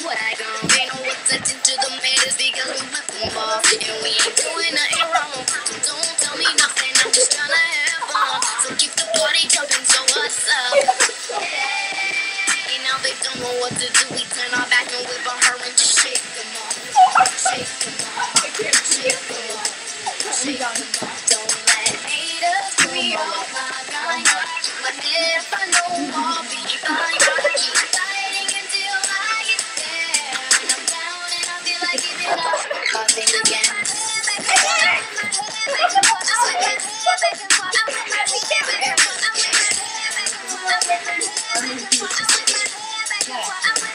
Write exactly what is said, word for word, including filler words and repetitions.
what I gon' They know what's attention to the matters because we flip them off. And we ain't doing nothing wrong. Don't tell me nothing, I'm just tryna have fun. So keep the party jumping, so what's up? And now they don't know what to do. We turn our back and whip on her and just shake them off. Shake them off. Shake them off. Shake them off. Don't let haters put me off my grind. But if I know I'll be fine, I'll keep fighting until I get there. And I'm down and I feel like giving up. I'll think again. Just like